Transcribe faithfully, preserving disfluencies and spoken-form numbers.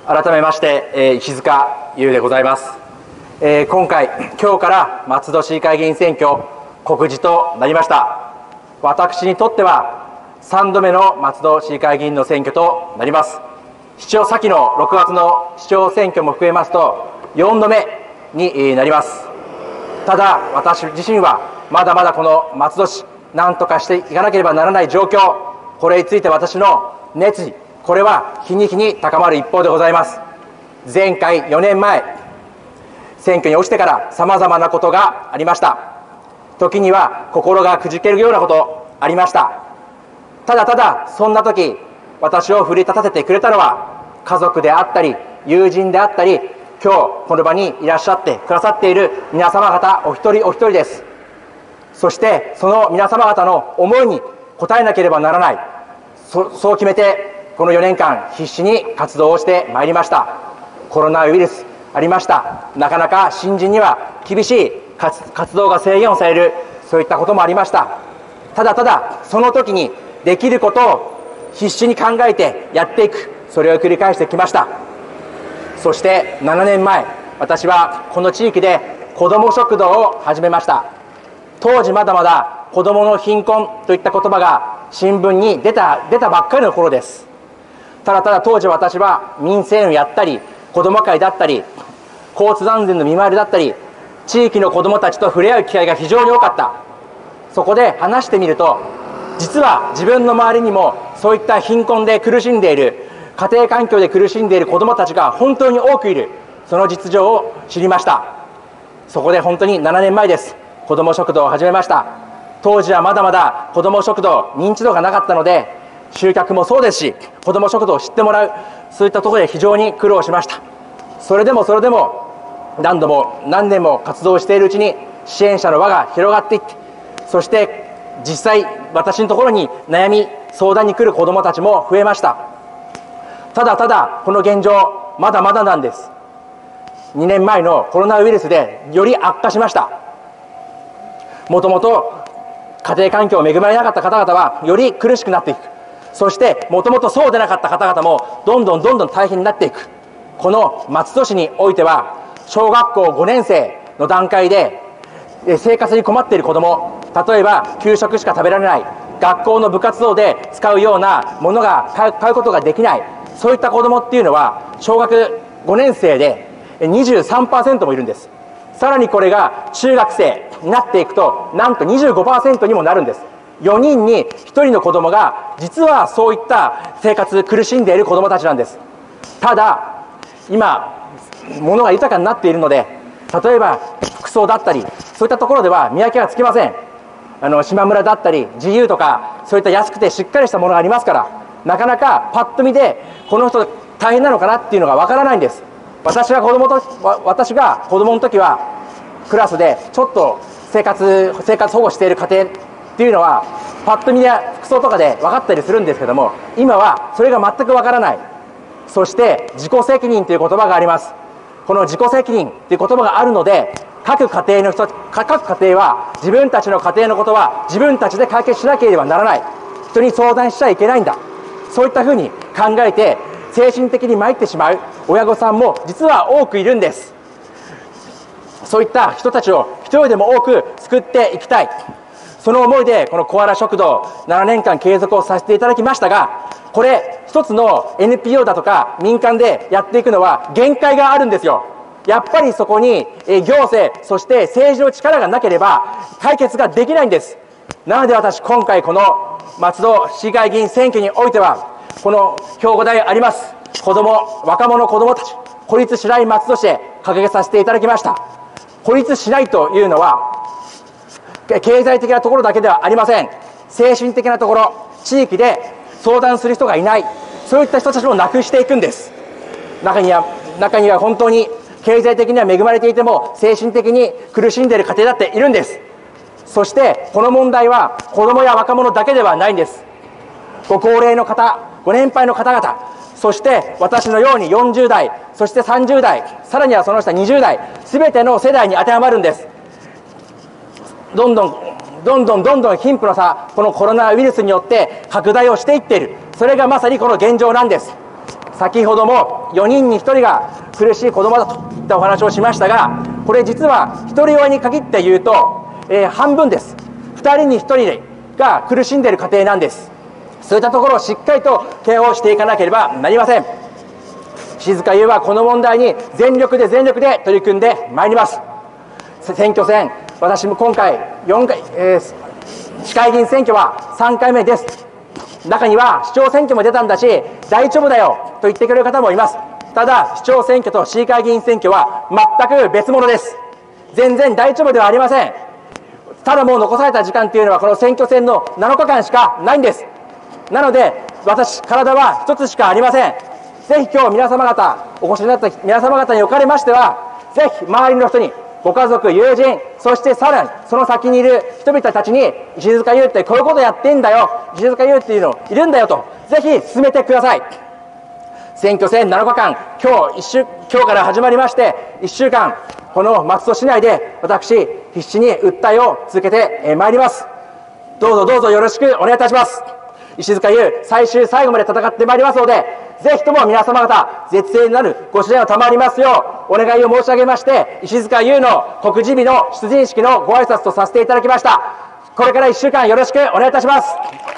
改めまして、えー、石塚優でございます。えー、今回、今日から松戸市議会議員選挙告示となりました。私にとってはさんどめの松戸市議会議員の選挙となります。市長先のろくがつの市長選挙も含めますとよんどめになります。ただ私自身はまだまだこの松戸市何とかしていかなければならない状況、これについて私の熱意、これは日に日に高まる一方でございます。前回よねんまえ選挙に落ちてからさまざまなことがありました。時には心がくじけるようなことありました。ただただそんな時、私を奮い立たせてくれたのは家族であったり友人であったり、今日この場にいらっしゃってくださっている皆様方お一人お一人です。そしてその皆様方の思いに応えなければならない、そそう決めてこのよねんかん必死に活動をしてまいりました。コロナウイルスありました。なかなか新人には厳しい活動が制限をされる、そういったこともありました。ただただその時にできることを必死に考えてやっていく、それを繰り返してきました。そしてななねんまえ、私はこの地域で子ども食堂を始めました。当時まだまだ子どもの貧困といった言葉が新聞に出た出たばっかりの頃です。ただただ当時私は民生運やったり子ども会だったり交通安全の見回りだったり、地域の子どもたちと触れ合う機会が非常に多かった。そこで話してみると、実は自分の周りにもそういった貧困で苦しんでいる、家庭環境で苦しんでいる子どもたちが本当に多くいる、その実情を知りました。そこで本当にななねんまえです、子ども食堂を始めました。当時はまだまだ子ども食堂認知度がなかったので、集客もそうですし子ども食堂を知ってもらう、そういったところで非常に苦労しました。それでもそれでも何度も何年も活動しているうちに支援者の輪が広がっていって、そして実際私のところに悩み相談に来る子どもたちも増えました。ただただこの現状まだまだなんです。にねんまえのコロナウイルスでより悪化しました。もともと家庭環境を恵まれなかった方々はより苦しくなっていく。そしてもともとそうでなかった方々もどんどんどんどん大変になっていく。この松戸市においては小学校ごねんせいの段階で生活に困っている子ども、例えば給食しか食べられない、学校の部活動で使うようなものが買うことができない、そういった子どもっていうのは小学ごねんせいで にじゅうさんパーセント もいるんです。さらにこれが中学生になっていくとなんと にじゅうごパーセント にもなるんです。よにんにひとりの子どもが実はそういった生活苦しんでいる子どもたちなんです。ただ今物が豊かになっているので、例えば服装だったりそういったところでは見分けがつきません。あの島村だったり自由とかそういった安くてしっかりしたものがありますから、なかなかパッと見でこの人大変なのかなっていうのがわからないんです。私が子供と私が子供の時はクラスでちょっと生活生活保護している家庭っていうのはパッと見で服装とかで分かったりするんですけども、今はそれが全くわからない。そして自己責任という言葉があります。この自己責任という言葉があるので、各家庭の人各家庭は自分たちの家庭のことは自分たちで解決しなければならない、人に相談しちゃいけないんだ、そういったふうに考えて精神的に参ってしまう親御さんも実は多くいるんです。そういった人たちを一人でも多く救っていきたい、その思いでこのコアラ食堂ななねんかん継続をさせていただきましたが、これ一つの エヌピーオー だとか民間でやっていくのは限界があるんですよ。やっぱりそこに行政そして政治の力がなければ解決ができないんです。なので私今回この松戸市議会議員選挙においてはこの標語題あります子ども若者子どもたち孤立しない松戸市へ掲げさせていただきました。孤立しないというのは経済的なところだけではありません。精神的なところ、地域で相談する人がいない、そういった人たちもなくしていくんです。中には中には本当に経済的には恵まれていても精神的に苦しんでいる家庭だっているんです。そしてこの問題は子どもや若者だけではないんです。ご高齢の方、ご年配の方々、そして私のようによんじゅうだい、そしてさんじゅうだい、さらにはその下にじゅうだい、すべての世代に当てはまるんです。どんどんどんどんどんどん貧富の差、このコロナウイルスによって拡大をしていっている、それがまさにこの現状なんです。 先ほどもよにんにひとりが苦しい子どもだといったお話をしましたが、これ実はひとり親に限って言うと、えー、半分です。ふたりにひとりが苦しんでいる家庭なんです。そういったところをしっかりとケアをしていかなければなりません。石塚優はこの問題に全力で全力で取り組んでまいります。選挙戦、私も今回よんかい、えー、市会議員選挙はさんかいめです。中には市長選挙も出たんだし大丈夫だよと言ってくれる方もいます。ただ市長選挙と市議会議員選挙は全く別物です。全然大丈夫ではありません。ただもう残された時間というのはこの選挙戦のなのかかんしかないんです。なので私、体は一つしかありません。ぜひ今日皆様方、お越しになった皆様方におかれましては、ぜひ周りの人に、ご家族、友人、そしてさらにその先にいる人々たちに、石塚優ってこういうことやってんだよ、石塚優っていうのいるんだよと、ぜひ進めてください。選挙戦なのかかん、今日一週今日から始まりましていっしゅうかん、この松戸市内で私必死に訴えを続けてまいります。どうぞどうぞよろしくお願いいたします。石塚優、最終最後まで戦ってまいりますので、ぜひとも皆様方絶縁なるご支援を賜りますようお願いを申し上げまして、石塚優の告示日の出陣式のご挨拶とさせていただきました。これからいっしゅうかんよろしくお願いいたします。